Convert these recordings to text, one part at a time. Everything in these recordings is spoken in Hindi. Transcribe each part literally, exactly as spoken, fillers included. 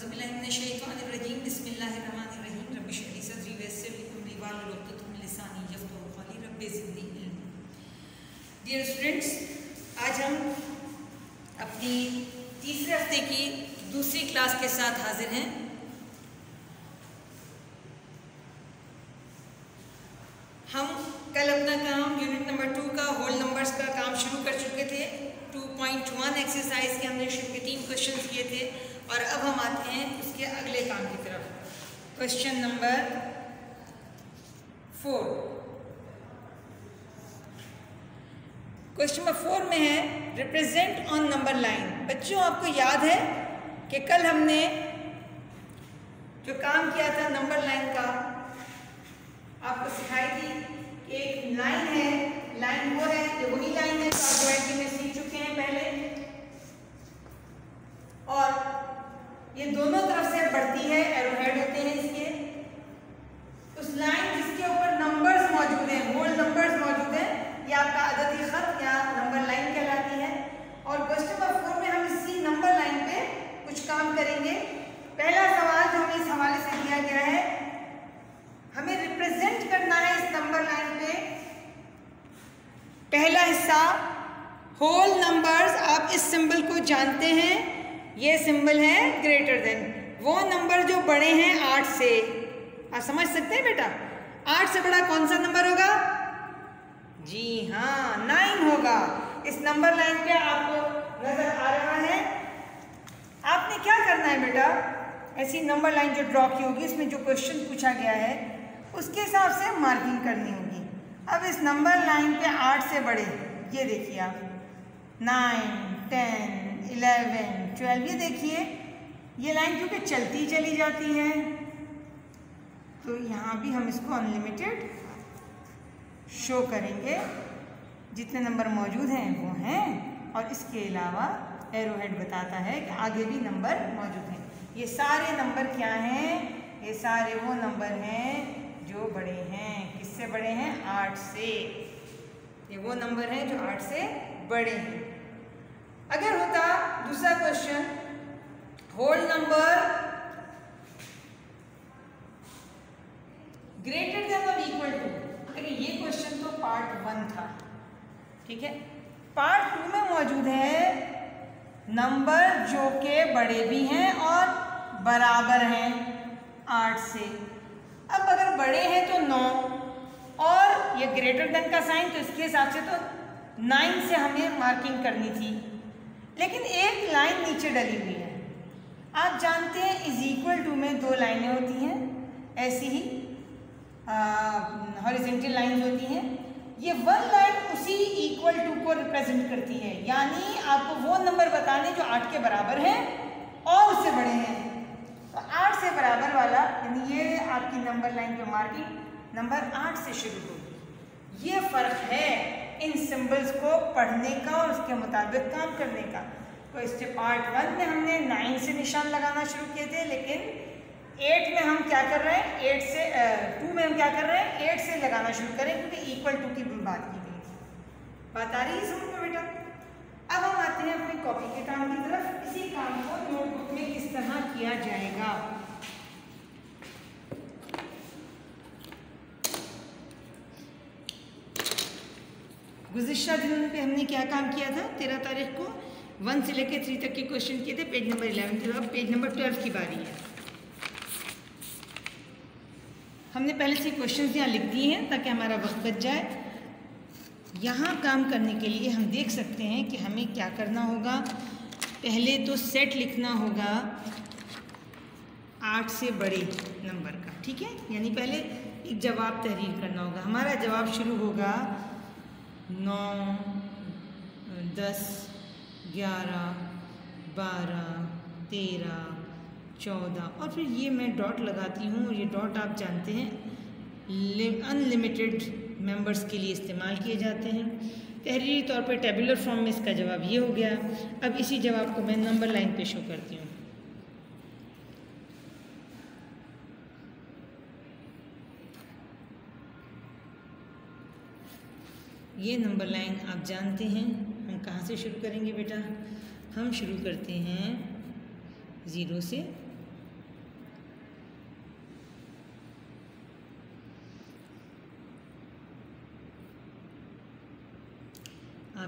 औज़ुबिल्लाहिमिनश्शैतानिर्रजीम बिस्मिल्लाहिर्रहमानिर्रहीम रब्बि इश्रह ली सदरी वयस्सिर ली अमरी वाहलुल उक़दतम मिन लिसानी यफ़क़हू क़ौली रब्बि ज़िदनी इल्मा। डियर स्टूडेंट्स, आज हम अपनी तीसरे हफ्ते की दूसरी क्लास के साथ हाजिर हैं। हम कल अपना काम यूनिट नंबर टू का होल नंबर्स का काम शुरू कर चुके थे। टू पॉइंट वन एक्सरसाइज के हमने शुरू के तीन क्वेश्चंस किए थे और अब हम आते हैं उसके अगले काम की तरफ। Question number four. Question number four में है रिप्रेजेंट ऑन नंबर लाइन। बच्चों, आपको याद है कि कल हमने जो काम किया था नंबर लाइन का, आपको सिखाई थी कि एक लाइन है, लाइन वो है जो वही लाइन है जो आप ज्योमेट्री में सीख चुके हैं पहले, और ये दोनों तरफ से बढ़ती है, एरो हेड होते हैं इसके। उस लाइन जिसके ऊपर नंबर्स मौजूद हैं, होल नंबर्स मौजूद हैं, ये आपका अददी खत या नंबर लाइन कहलाती है। और क्वेश्चन नंबर फोर में हम इसी नंबर लाइन पे कुछ काम करेंगे। पहला सवाल जो हमें इस हवाले से दिया गया है, हमें रिप्रेजेंट करना है इस नंबर लाइन पे पहला हिस्सा होल नंबर्स। आप इस सिंबल को जानते हैं, ये सिंबल है ग्रेटर देन। वो नंबर जो बड़े हैं आठ से, आप समझ सकते हैं बेटा, आठ से बड़ा कौन सा नंबर होगा? जी हाँ, नाइन होगा। इस नंबर लाइन पे आपको नजर आ रहा है। आपने क्या करना है बेटा, ऐसी नंबर लाइन जो ड्रॉ की होगी, इसमें जो क्वेश्चन पूछा गया है उसके हिसाब से मार्किंग करनी होगी। अब इस नंबर लाइन पे आठ से बड़े, ये देखिए आप, नाइन, टेन, इलेवन, ट्वेल्व, ये देखिए ये लाइन क्योंकि चलती चली जाती है तो यहाँ भी हम इसको अनलिमिटेड शो करेंगे। जितने नंबर मौजूद हैं वो हैं, और इसके अलावा एरो हेड बताता है कि आगे भी नंबर मौजूद हैं। ये सारे नंबर क्या हैं? ये सारे वो नंबर हैं जो बड़े हैं। किससे बड़े हैं? आठ से। ये वो नंबर हैं जो आठ से बड़े हैं। अगर होता दूसरा question, whole number greater than और इक्वल टू, देखिए ये क्वेश्चन तो पार्ट वन था, ठीक है। पार्ट टू में मौजूद है नंबर जो के बड़े भी हैं और बराबर हैं आठ से। अब अगर बड़े हैं तो नौ, और ये ग्रेटर देन का साइन, तो इसके हिसाब से तो नाइन से हमें मार्किंग करनी थी, लेकिन एक लाइन नीचे डली हुई है। आप जानते हैं इज इक्वल टू में दो लाइनें होती हैं, ऐसी ही हॉरिजॉन्टल लाइंस होती हैं। ये वन लाइन उसी इक्वल टू को रिप्रेजेंट करती है, यानी आपको वो नंबर बताने जो आठ के बराबर हैं और उससे बड़े हैं। तो आठ से बराबर वाला, यानी ये आपकी नंबर लाइन पे मार्किंग नंबर आठ से शुरू होगी। ये फ़र्क है इन सिंबल्स को पढ़ने का और उसके मुताबिक काम करने का। तो इसके पार्ट वन में हमने नाइन से निशान लगाना शुरू किए थे, लेकिन एट में हम क्या कर रहे हैं, एट से टू में हम क्या कर रहे हैं, एट से लगाना शुरू करें, क्योंकि इक्वल टू की बात की गई थी। बात आ रही है समझ में बेटा? अब हम आते हैं अपनी कॉपी के काम की तरफ। इसी काम को नोटबुक में किस तरह किया जाएगा। गुज़िश्ता दिनों पे हमने क्या काम किया था? तेरह तारीख को वन से लेकर थ्री तक के क्वेश्चन किए थे, पेज नंबर इलेवन के। अब पेज नंबर ट्वेल्व की बारी है। हमने पहले से क्वेश्चंस यहाँ लिख दिए हैं ताकि हमारा वक्त बच जाए। यहाँ काम करने के लिए हम देख सकते हैं कि हमें क्या करना होगा। पहले तो सेट लिखना होगा आठ से बड़े नंबर का, ठीक है। यानी पहले एक जवाब तहरीर करना होगा। हमारा जवाब शुरू होगा नौ, दस, ग्यारह, बारह, तेरह, चौदह, और फिर ये मैं डॉट लगाती हूँ। और ये डॉट आप जानते हैं अनलिमिटेड मेंबर्स के लिए इस्तेमाल किए जाते हैं। तहरीरी तौर पर टेबुलर फॉर्म में इसका जवाब ये हो गया। अब इसी जवाब को मैं नंबर लाइन पे शो करती हूँ। ये नंबर लाइन आप जानते हैं। हम कहाँ से शुरू करेंगे बेटा? हम शुरू करते हैं ज़ीरो से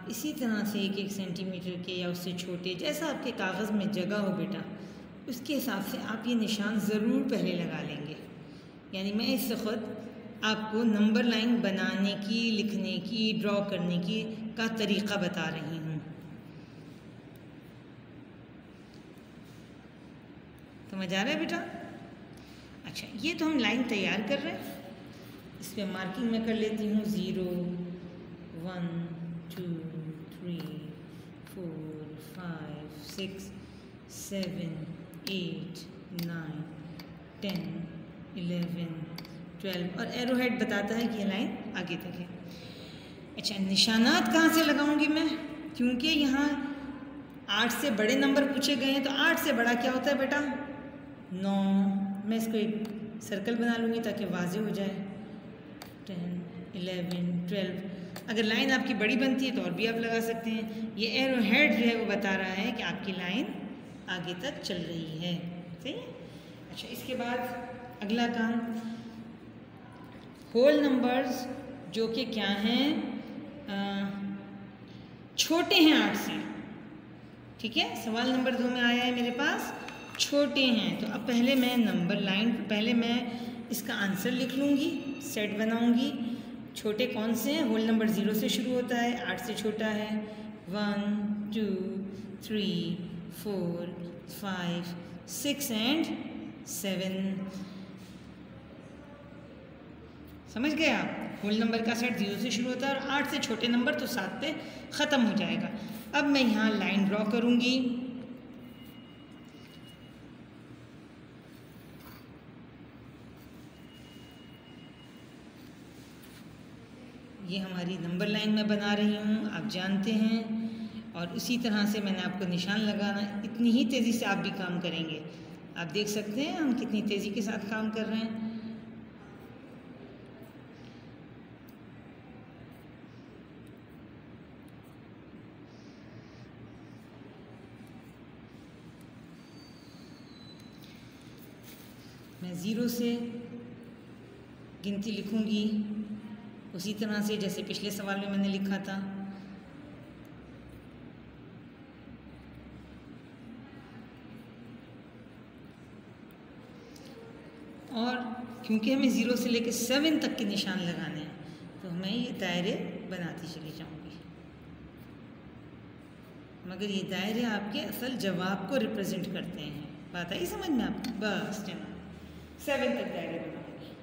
आप इसी तरह से एक एक सेंटीमीटर के या उससे छोटे, जैसा आपके कागज़ में जगह हो बेटा, उसके हिसाब से आप ये निशान ज़रूर पहले लगा लेंगे। यानी मैं इस वक्त आपको नंबर लाइन बनाने की, लिखने की, ड्रॉ करने की का तरीक़ा बता रही हूँ। समझ आ रहा है बेटा? अच्छा, ये तो हम लाइन तैयार कर रहे हैं। इस पर मार्किंग मैं कर लेती हूँ। Zero, one, two, three, four, five, six, seven, eight, nine, ten, eleven, twelve, और एरो हेड बताता है कि ये लाइन आगे तक है। अच्छा, निशानात कहाँ से लगाऊंगी मैं? क्योंकि यहाँ आठ से बड़े नंबर पूछे गए हैं, तो आठ से बड़ा क्या होता है बेटा? नौ। मैं इसको एक सर्कल बना लूँगी ताकि वाज़ेह हो जाए। Ten, eleven, twelve. अगर लाइन आपकी बड़ी बनती है तो और भी आप लगा सकते हैं। ये एरो हेड जो है वो बता रहा है कि आपकी लाइन आगे तक चल रही है। सही है? अच्छा, इसके बाद अगला काम, होल नंबर्स जो कि क्या हैं, छोटे हैं आठ से। ठीक है, सवाल नंबर दो में आया है मेरे पास छोटे हैं। तो अब पहले मैं नंबर लाइन, पहले मैं इसका आंसर लिख लूँगी, सेट बनाऊँगी। छोटे कौन से हैं? होल नंबर ज़ीरो से शुरू होता है, आठ से छोटा है। One, two, three, four, five, six and seven. समझ गए आप? होल नंबर का सेट ज़ीरो से शुरू होता है और आठ से छोटे नंबर तो सात पे ख़त्म हो जाएगा। अब मैं यहाँ लाइन ड्रॉ करूँगी। ये हमारी नंबर लाइन मैं बना रही हूँ, आप जानते हैं। और इसी तरह से मैंने आपको निशान लगाना, इतनी ही तेज़ी से आप भी काम करेंगे। आप देख सकते हैं हम कितनी तेज़ी के साथ काम कर रहे हैं। मैं ज़ीरो से गिनती लिखूँगी उसी तरह से जैसे पिछले सवाल में मैंने लिखा था। और क्योंकि हमें ज़ीरो से लेकर सेवन तक के निशान लगाने हैं तो मैं ये दायरे बनाती चली जाऊँगी। मगर ये दायरे आपके असल जवाब को रिप्रेजेंट करते हैं। बात आई समझ में आपको? बस चलो सेवन तक दायरे बनाऊँगी।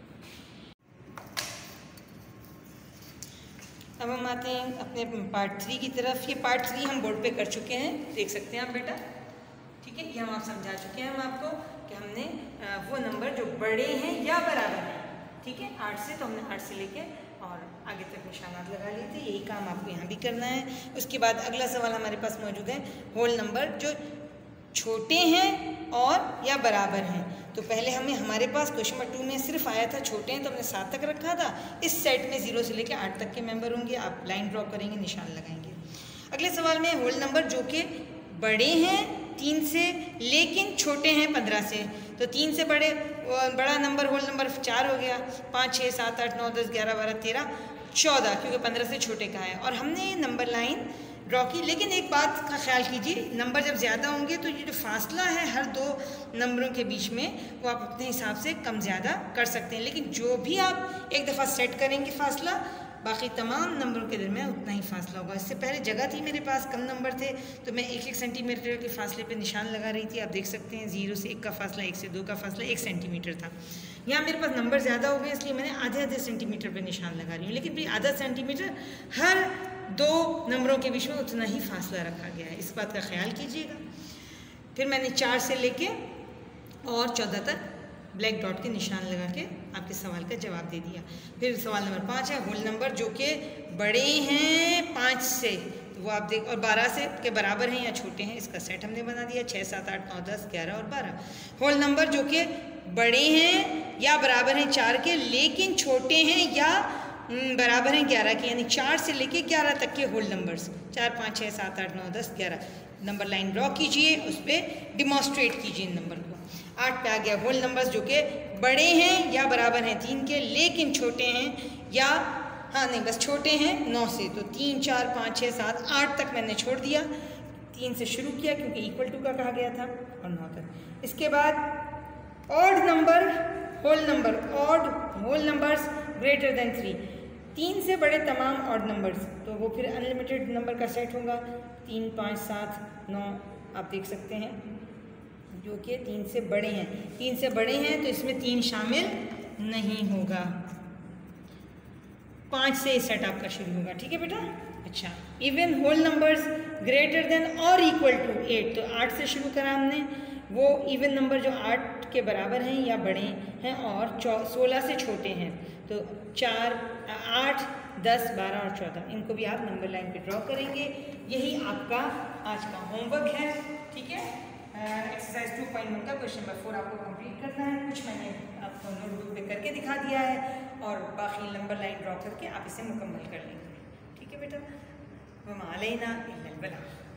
अब हम आते हैं अपने पार्ट थ्री की तरफ। ये पार्ट थ्री हम बोर्ड पे कर चुके हैं, देख सकते हैं आप बेटा। ठीक है, ये हम आप समझा चुके हैं हम आपको कि हमने वो नंबर जो बड़े हैं या बराबर हैं, ठीक है, आठ से, तो हमने आठ से लेके और आगे तक निशानात लगा लिए थे। यही काम आपको यहाँ भी करना है। उसके बाद अगला सवाल हमारे पास मौजूद है, होल नंबर जो छोटे हैं और या बराबर हैं। तो पहले हमें हमारे पास क्वेश्चन नंबर टू में सिर्फ आया था छोटे हैं, तो हमने सात तक रखा था। इस सेट में ज़ीरो से लेकर आठ तक के मेंबर होंगे। आप लाइन ड्रॉ करेंगे, निशान लगाएंगे। अगले सवाल में होल नंबर जो कि बड़े हैं तीन से लेकिन छोटे हैं पंद्रह से। तो तीन से बड़े बड़ा नंबर होल नंबर चार हो गया, पाँच, छः, सात, आठ, नौ, दस, ग्यारह, बारह, तेरह, चौदह, क्योंकि पंद्रह से छोटे का है। और हमने ये नंबर लाइन ड्रॉ की। लेकिन एक बात का ख्याल कीजिए, नंबर जब ज़्यादा होंगे तो ये जो फासला है हर दो नंबरों के बीच में, वो आप अपने हिसाब से कम ज़्यादा कर सकते हैं। लेकिन जो भी आप एक दफ़ा सेट करेंगे फासला, बाकी तमाम नंबरों के दरमियान उतना ही फासला होगा। इससे पहले जगह थी मेरे पास, कम नंबर थे, तो मैं एक एक सेंटीमीटर के फासले पे निशान लगा रही थी। आप देख सकते हैं ज़ीरो से एक का फासला, एक से दो का फासला एक सेंटीमीटर था। यहाँ मेरे पास नंबर ज़्यादा हो गए, इसलिए मैंने आधे आधे सेंटीमीटर पर निशान लगा रही हूँ। लेकिन भी आधा सेंटीमीटर हर दो नंबरों के बीच में उतना ही फासला रखा गया है, इस बात का ख्याल कीजिएगा। फिर मैंने चार से लेके और चौदह तक ब्लैक डॉट के निशान लगा के आपके सवाल का जवाब दे दिया। फिर सवाल नंबर पाँच है, होल नंबर जो कि बड़े हैं पाँच से, तो वो आप देख, और बारह से के बराबर हैं या छोटे हैं, इसका सेट हमने बना दिया। छः, सात, आठ, नौ, दस, ग्यारह और बारह। होल नंबर जो कि बड़े हैं या बराबर हैं चार के, लेकिन छोटे हैं या बराबर हैं ग्यारह के, यानी चार से लेके ग्यारह तक के होल नंबर्स, चार, पाँच, छः, सात, आठ, नौ, दस, ग्यारह। नंबर लाइन ड्रॉ कीजिए, उस पर डिमॉन्स्ट्रेट कीजिए इन नंबर को। आठ पे आ गया होल नंबर्स जो कि बड़े हैं या बराबर हैं तीन के, लेकिन छोटे हैं या हाँ नहीं बस छोटे हैं नौ से, तो तीन चार पाँच छः सात आठ तक मैंने छोड़ दिया, तीन से शुरू किया क्योंकि इक्वल टू का कहा गया था, और नौ तक। इसके बाद odd number whole number, odd whole numbers greater than three, तीन से बड़े तमाम ऑड नंबर्स, तो वो फिर अनलिमिटेड नंबर का सेट होगा। तीन पाँच सात नौ आप देख सकते हैं जो कि तीन से बड़े हैं, तीन से बड़े हैं तो इसमें तीन शामिल नहीं होगा। पाँच से सेट आपका शुरू होगा, ठीक है बेटा। अच्छा, even whole numbers greater than और इक्वल टू एट, तो आठ से शुरू करा हमने, वो इवन नंबर जो आठ के बराबर हैं या बड़े हैं और सोलह से छोटे हैं, तो चार आठ दस बारह और चौदह, इनको भी आप नंबर लाइन पे ड्रॉ करेंगे। यही आपका आज का होमवर्क है, ठीक है। एक्सरसाइज टू पॉइंट वन का क्वेश्चन नंबर फोर आपको कंप्लीट करना है। कुछ मैंने आपको नोटबुक पे करके दिखा दिया है और बाकी नंबर लाइन ड्रॉ करके आप इसे मुकम्मल कर लेंगे, ठीक है बेटा। वमा अलैना इल्लल बलाग।